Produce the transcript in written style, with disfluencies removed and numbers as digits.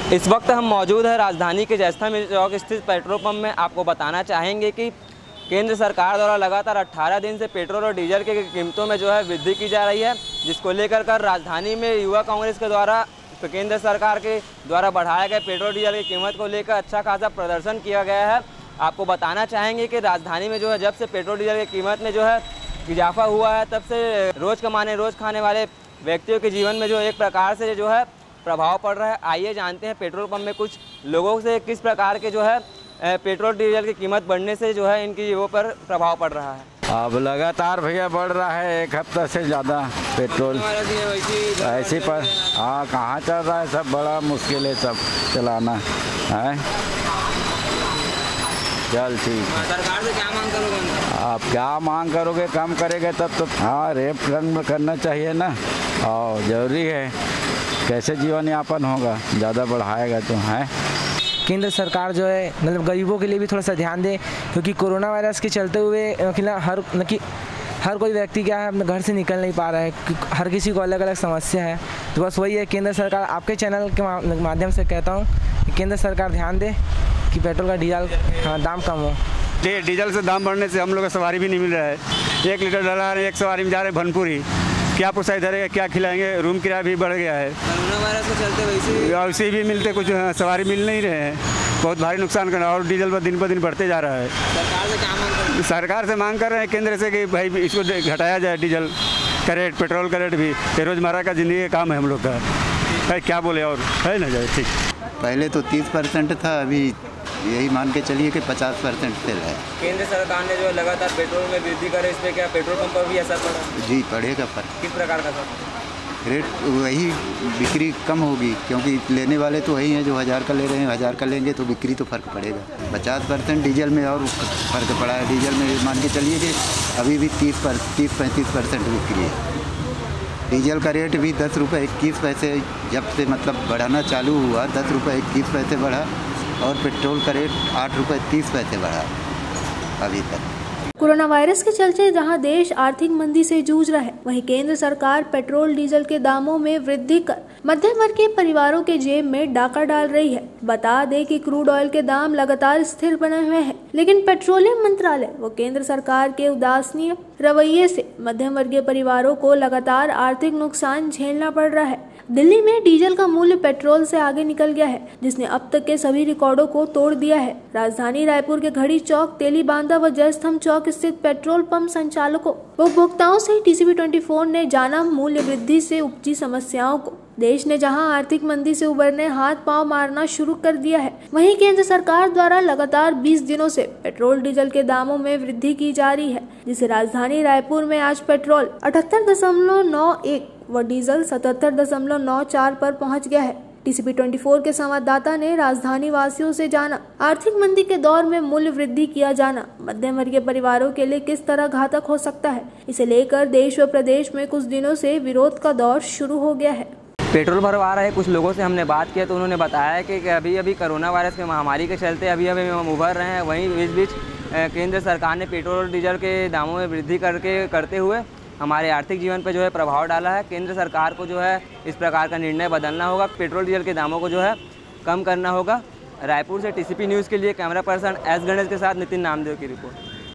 इस वक्त हम मौजूद है राजधानी के जयस्तंभ मिल चौक स्थित पेट्रोल पंप में। आपको बताना चाहेंगे कि केंद्र सरकार द्वारा लगातार 18 दिन से पेट्रोल और डीजल के कीमतों में जो है वृद्धि की जा रही है, जिसको लेकर राजधानी में युवा कांग्रेस के द्वारा केंद्र सरकार के द्वारा बढ़ाए गए पेट्रोल डीजल की कीमत को लेकर अच्छा खासा प्रदर्शन किया गया है। आपको बताना चाहेंगे कि राजधानी में जो है जब से पेट्रोल डीजल की कीमत में जो है इजाफा हुआ है, तब से रोज़ कमाने रोज़ खाने वाले व्यक्तियों के जीवन में जो एक प्रकार से जो है प्रभाव पड़ रहा है। आइए जानते हैं पेट्रोल पंप में कुछ लोगों से किस प्रकार के जो है पेट्रोल डीजल की कीमत बढ़ने से जो है इनकी जीवों पर प्रभाव पड़ रहा है। अब लगातार भैया बढ़ रहा है, एक हफ्ता से ज़्यादा पेट्रोल ऐसे पर। हाँ, कहाँ चल रहा है, सब बड़ा मुश्किल है सब चलाना है। चल ठीक। सरकार से क्या मांग करोगे? आप क्या मांग करोगे, कम करेंगे तब तो। हाँ, रेप करना चाहिए ना, और ज़रूरी है, कैसे जीवन यापन होगा, ज़्यादा बढ़ाएगा तो है। केंद्र सरकार जो है मतलब गरीबों के लिए भी थोड़ा सा ध्यान दे, क्योंकि कोरोना वायरस के चलते हुए हर कोई व्यक्ति क्या है अपने घर से निकल नहीं पा रहा है, हर किसी को अलग अलग समस्या है। तो बस वही है, केंद्र सरकार आपके चैनल के माध्यम से कहता हूँ कि केंद्र सरकार ध्यान दे कि पेट्रोल का डीजल दाम कम हो। डीजल से दाम बढ़ने से हम लोग को सवारी भी नहीं मिल रहा है। 1 लीटर डला रहे, एक सवारी में जा रहे हैं भनपुरी, क्या पोसाई धरेगा, क्या खिलाएंगे, रूम किराया भी बढ़ गया है। कोरोना वायरस के चलते वैसे भी मिलते कुछ सवारी मिल नहीं रहे हैं, बहुत भारी नुकसान करना, और डीजल पर दिन बढ़ते जा रहा है। सरकार से क्या मांग कर रहे हैं? सरकार से मांग कर रहे हैं केंद्र से कि भाई इसको घटाया जाए, डीजल का रेट, पेट्रोल का रेट भी। रोज़मर्रा का ज़िंदगी का काम है हम लोग का, है क्या बोले, और है ना जाए ठीक। पहले तो 30% था, अभी यही मान के चलिए कि 50% तेल है। केंद्र सरकार ने जो लगातार पेट्रोल में वृद्धि करे, इस पर क्या पेट्रोल पंप पर भी असर पड़ा? जी पड़ेगा फर्क। किस प्रकार का सर? रेट वही, बिक्री कम होगी, क्योंकि लेने वाले तो वही हैं जो 1000 का ले रहे हैं। 1000 का लेंगे तो बिक्री तो फ़र्क पड़ेगा। 50% डीजल में और फ़र्क पड़ा है। डीजल में मान के चलिए कि अभी भी 30-35% बिक्री है। डीजल का रेट भी 10 रुपये 21 पैसे जब से मतलब बढ़ाना चालू हुआ, 10 रुपये 21 पैसे बढ़ा, और पेट्रोल का रेट 8 रुपये 30 पैसे बढ़ा अभी तक। कोरोना वायरस के चलते जहां देश आर्थिक मंदी से जूझ रहा है, वहीं केंद्र सरकार पेट्रोल डीजल के दामों में वृद्धि कर मध्यम वर्ग के परिवारों के जेब में डाका डाल रही है। बता दें कि क्रूड ऑयल के दाम लगातार स्थिर बने हुए हैं, लेकिन पेट्रोलियम मंत्रालय व केंद्र सरकार के उदासीन रवैये से मध्यम वर्गीय परिवारों को लगातार आर्थिक नुकसान झेलना पड़ रहा है। दिल्ली में डीजल का मूल्य पेट्रोल से आगे निकल गया है, जिसने अब तक के सभी रिकॉर्डों को तोड़ दिया है। राजधानी रायपुर के घड़ी चौक, तेलीबांधा व जयस्तंभ चौक स्थित पेट्रोल पंप संचालकों व उपभोक्ताओं से टीसीपी 24 ने जाना मूल्य वृद्धि से उपजी समस्याओं को। देश ने जहां आर्थिक मंदी से उबरने हाथ पांव मारना शुरू कर दिया है, वहीं केंद्र सरकार द्वारा लगातार 20 दिनों से पेट्रोल डीजल के दामों में वृद्धि की जा रही है, जिसे राजधानी रायपुर में आज पेट्रोल 78.91 व डीजल 77.94 पर पहुंच गया है। टीसीपी 24 के संवाददाता ने राजधानी वासियों से जाना आर्थिक मंदी के दौर में मूल्य वृद्धि किया जाना मध्यम वर्गीय परिवारों के लिए किस तरह घातक हो सकता है। इसे लेकर देश व प्रदेश में कुछ दिनों से विरोध का दौर शुरू हो गया है। पेट्रोल भरवा रहे कुछ लोगों से हमने बात किया, तो उन्होंने बताया कि अभी कोरोना वायरस की महामारी के चलते अभी हम उभर रहे हैं। वहीं इस बीच केंद्र सरकार ने पेट्रोल डीजल के दामों में वृद्धि करते हुए हमारे आर्थिक जीवन पर जो है प्रभाव डाला है। केंद्र सरकार को जो है इस प्रकार का निर्णय बदलना होगा, पेट्रोल डीजल के दामों को जो है कम करना होगा। रायपुर से टीसीपी न्यूज़ के लिए कैमरा पर्सन एस गणेश के साथ नितिन नामदेव की रिपोर्ट।